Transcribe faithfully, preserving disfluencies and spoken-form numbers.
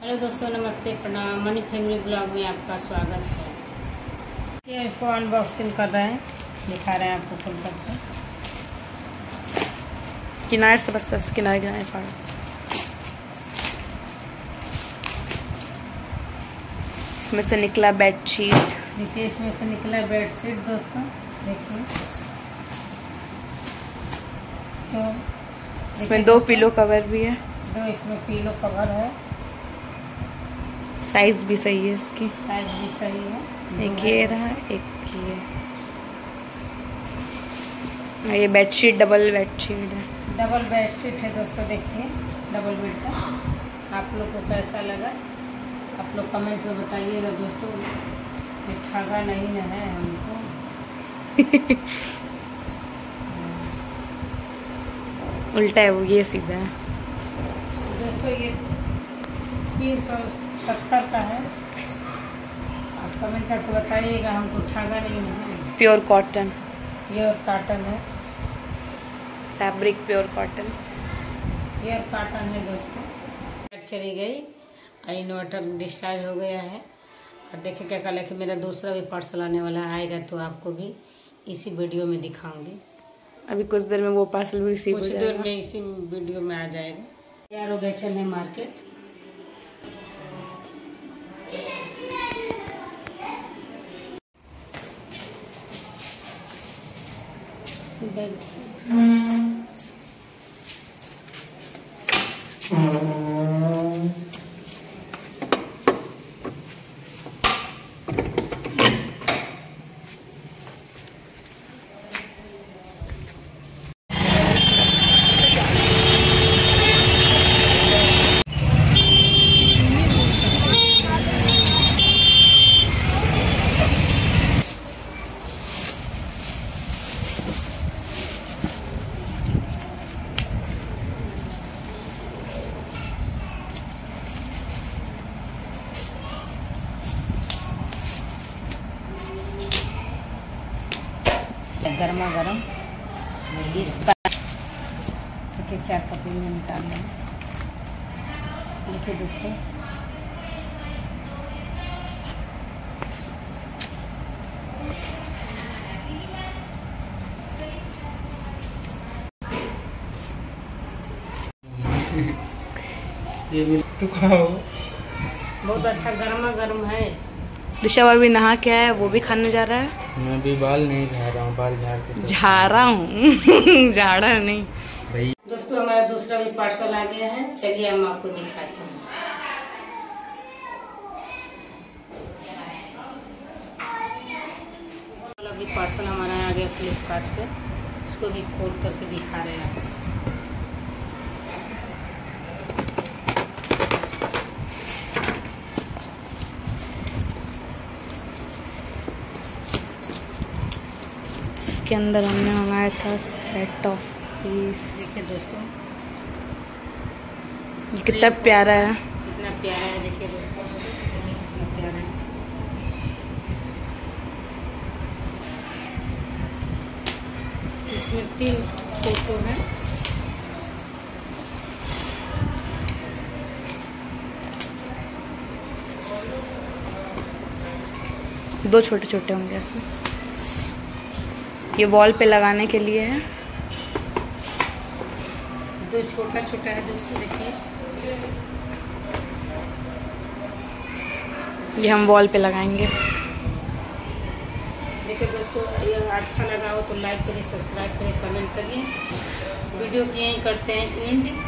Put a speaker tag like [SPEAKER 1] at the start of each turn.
[SPEAKER 1] Hello दोस्तों, नमस्ते, प्रणाम। मनी फैमिली ब्लॉग में आपका स्वागत है। ये इसको अनबॉक्सिंग कर रहे हैं, दिखा रहे हैं आपको खुल करके।
[SPEAKER 2] किनारे से बस किनारे किनारे फाड़। इसमें से निकला बेडशीट।
[SPEAKER 1] देखिए, इसमें से निकला बेडशीट दोस्तों। देखिए तो
[SPEAKER 2] इसमें दो पिलो कवर भी है।
[SPEAKER 1] दो इसमें पिलो कवर है।
[SPEAKER 2] साइज भी सही है इसकी।
[SPEAKER 1] साइज भी सही है।
[SPEAKER 2] एक ये रहा, एक ये। ये बेडशीट डबल बेडशीट है।
[SPEAKER 1] डबल बेडशीट है दोस्तों। देखिए डबल बेड का। आप लोग को कैसा लगा आप लोग कमेंट में बताइएगा दोस्तों। ये ठगा नहीं ना है हमको।
[SPEAKER 2] उल्टा है वो, ये सीधा है
[SPEAKER 1] दोस्तों। ये तीन सौ सत्तर का है। आप कमेंट करके बताइएगा, हमको ठगा नहीं है।
[SPEAKER 2] Pure cotton.
[SPEAKER 1] प्योर कॉटन है।
[SPEAKER 2] Fabric pure cotton.
[SPEAKER 1] Pure cotton है दोस्तों। लाइट चली गई और इन्वर्टर डिस्चार्ज हो गया है। और देखिए क्या कल कि मेरा दूसरा भी पार्सल आने वाला आएगा, तो आपको भी इसी वीडियो में दिखाऊंगी।
[SPEAKER 2] अभी कुछ देर में वो पार्सल भी रिसीव हो जाएगा।
[SPEAKER 1] कुछ देर में इसी वीडियो में आ जाएगा। तैयार हो गए चलने मार्केट। गर्मा गर्म इस पर देखिए चार कप में निकाल लें। देखिए दोस्तों,
[SPEAKER 3] ये तो खाओ।
[SPEAKER 1] बहुत अच्छा गर्मा गर्म है।
[SPEAKER 2] ऋषभ अभी नहा के आया, वो भी खाने जा रहा है।
[SPEAKER 3] मैं भी बाल नहीं झाड़ रहा हूँ, बाल झाड़ के
[SPEAKER 2] झाड़ रहा हूँ। झाड़ा नहीं
[SPEAKER 3] भाई।
[SPEAKER 1] दोस्तों, हमारा दूसरा भी पार्सल आ गया है। चलिए हम आपको दिखाते हैं। अभी पार्सल हमारा आ गया फ्लिपकार्ट से। इसको भी खोल करके दिखा रहे हैं आपको।
[SPEAKER 2] इसके अंदर हमने मंगाया था सेट ऑफ पीस।
[SPEAKER 1] देखिए दोस्तों,
[SPEAKER 2] कितना प्यारा है।
[SPEAKER 1] कितना प्यारा है। देखिए दोस्तों, कितना प्यारा है। इसमें तीन फोटो है।
[SPEAKER 2] दो छोटे छोटे होंगे इसमें। ये वॉल पे लगाने के लिए है।
[SPEAKER 1] दो छोटा छोटा है दोस्तों। देखिए
[SPEAKER 2] ये हम वॉल पे लगाएंगे।
[SPEAKER 1] देखिए दोस्तों, ये अच्छा लगा हो तो लाइक करिए, सब्सक्राइब करिए, कमेंट करिए। वीडियो की यहीं करते हैं एंड।